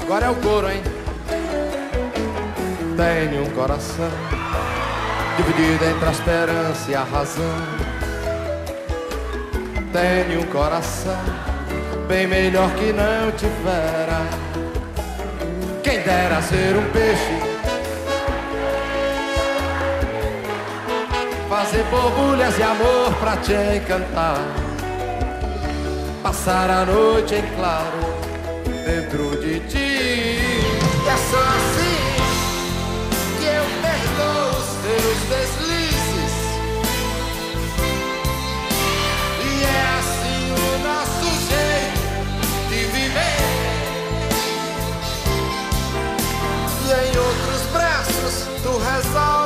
Agora é o coro, hein? Tenho um coração dividido entre a esperança e a razão. Tenho um coração bem melhor que não tivera. Quem dera ser um peixe, fazer borbulhas de amor pra te encantar, passar a noite em claro dentro de ti. É só assim que eu perdoo os teus deslizes, e é assim o nosso jeito de viver. E em outros braços tu resolve